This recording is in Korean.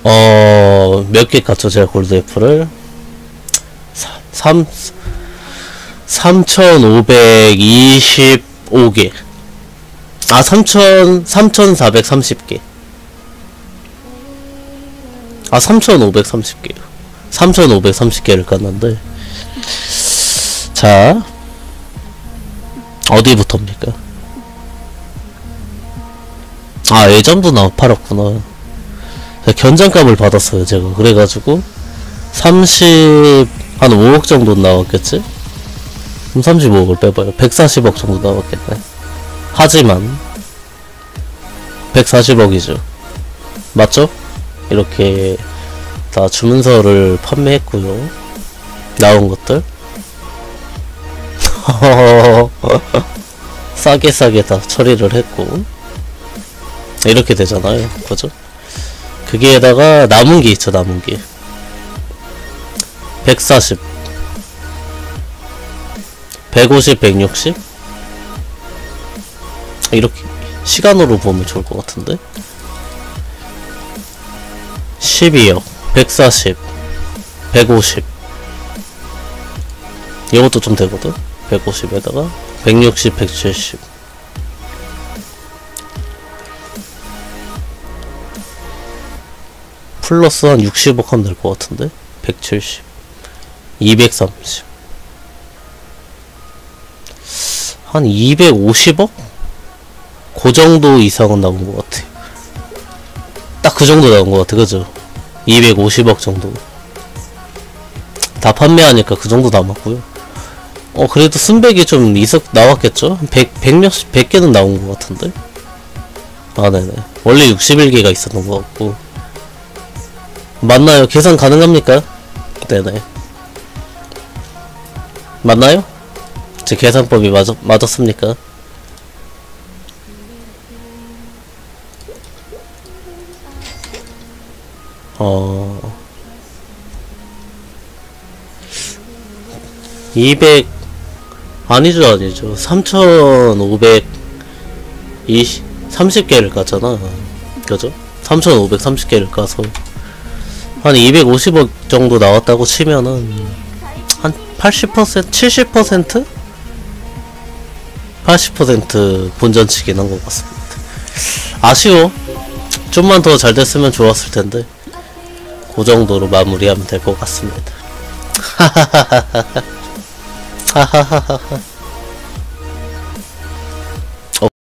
몇 개 깠죠 제가 골드 애플을? 3525개. 3430개. 3530개요. 3530개를 깠는데, 자, 어디부터입니까? 예전도 팔았구나. 견장감을 받았어요, 제가. 그래가지고, 한 5억 정도 나왔겠지? 그럼 35억을 빼봐요. 140억 정도 나왔겠네. 하지만, 140억이죠. 맞죠? 이렇게, 다 주문서를 판매했고요. 나온 것들. 싸게 다 처리를 했고. 이렇게 되잖아요. 그죠? 거기에다가 남은 게 있죠, 남은 게. 140, 150, 160? 이렇게 시간으로 보면 좋을 것 같은데? 12억, 140, 150. 이것도 좀 되거든? 150에다가 160, 170. 플러스 한 60억 하면 될 것 같은데? 170, 230. 한 250억? 그 정도 이상은 나온 것 같아. 딱 그 정도 나온 것 같아, 그죠? 250억 정도. 다 판매하니까 그 정도 남았고요. 그래도 순백이 좀 나왔겠죠? 100개는 나온 것 같은데? 네네. 원래 61개가 있었던 것 같고. 맞나요? 계산 가능합니까? 네네. 맞나요? 제 계산법이 맞았습니까? 아니죠. 30개를 깠잖아. 그죠? 3530개를 까서 한 250억 정도 나왔다고 치면은 한 80%? 70%? 80% 본전치긴 한 것 같습니다. 아쉬워. 좀만 더 잘 됐으면 좋았을 텐데. 그 정도로 마무리하면 될 것 같습니다. 하하하하하. 하하하하하.